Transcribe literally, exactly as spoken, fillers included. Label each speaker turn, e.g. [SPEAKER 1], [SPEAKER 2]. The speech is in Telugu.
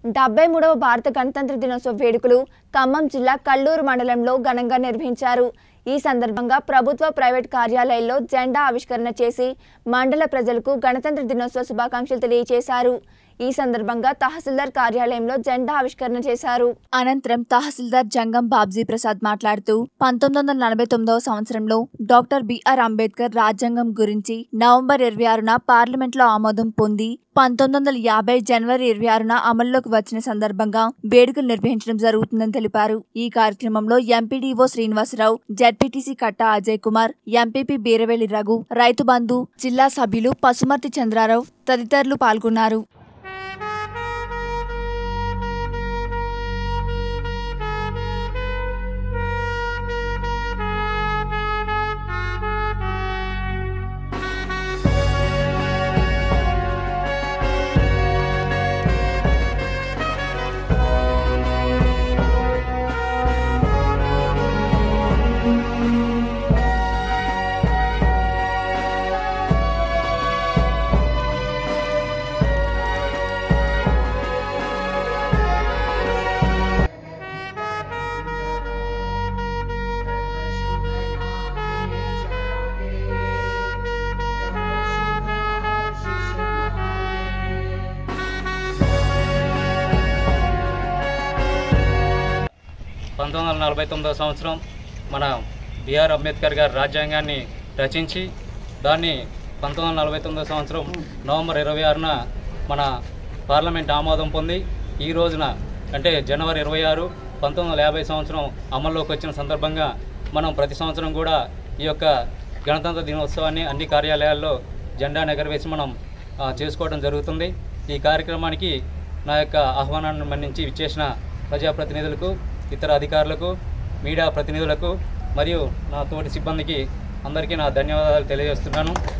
[SPEAKER 1] డెబ్బై మూడవ భారత గణతంత్ర దినోత్సవ వేడుకలు ఖమ్మం జిల్లా కల్లూరు మండలంలో ఘనంగా నిర్వహించారు। ఈ సందర్భంగా ప్రభుత్వ ప్రైవేట్ కార్యాలయాల్లో జెండా ఆవిష్కరణ చేసి మండల ప్రజలకు గణతంత్ర దినోత్సవ శుభాకాంక్షలు తెలియజేశారు। ఈ సందర్భంగా తహసీల్దార్ కార్యాలయంలో జెండా ఆవిష్కరణ చేశారు। అనంతరం తహసీల్దార్ జంగం బాబ్జీ ప్రసాద్ మాట్లాడుతూ పంతొమ్మిది వందల నలభై తొమ్మిదవ సంవత్సరంలో డాక్టర్ బిఆర్ అంబేద్కర్ రాజ్యాంగం గురించి నవంబర్ ఇరవై ఆరున పార్లమెంట్లో ఆమోదం పొంది పంతొమ్మిది వందల యాభై జనవరి ఇరవై ఆరున అమల్లోకి వచ్చిన సందర్భంగా వేడుకలు నిర్వహించడం జరుగుతుందని తెలిపారు। ఈ కార్యక్రమంలో MPDO Srinivasarao, ZPTC Katta Ajay Kumar, MPP Beeraveli Raghu, Rythu Bandhu జిల్లా సభ్యులు పసుమర్తి చంద్రారావు తదితరులు పాల్గొన్నారు।
[SPEAKER 2] పంతొమ్మిది వందల నలభై తొమ్మిదవ సంవత్సరం మన బిఆర్ అంబేద్కర్ గారు రాజ్యాంగాన్ని రచించి దాన్ని పంతొమ్మిది వందల నలభై తొమ్మిదవ సంవత్సరం నవంబర్ ఇరవై ఆరున మన పార్లమెంట్ ఆమోదం పొంది ఈ రోజున అంటే జనవరి ఇరవై ఆరు పంతొమ్మిది వందల యాభై సంవత్సరం అమల్లోకి వచ్చిన సందర్భంగా మనం ప్రతి సంవత్సరం కూడా ఈ యొక్క గణతంత్ర దినోత్సవాన్ని అన్ని కార్యాలయాల్లో జెండా ఎగరవేసి మనం చేసుకోవడం జరుగుతుంది। ఈ కార్యక్రమానికి నా యొక్క ఆహ్వానాన్ని మన్నించి విచ్చేసిన ప్రజాప్రతినిధులకు, ఇతర అధికారులకు, మీడియా ప్రతినిధులకు మరియు నా తోటి సిబ్బందికి అందరికీ నా ధన్యవాదాలు తెలియజేస్తున్నాను।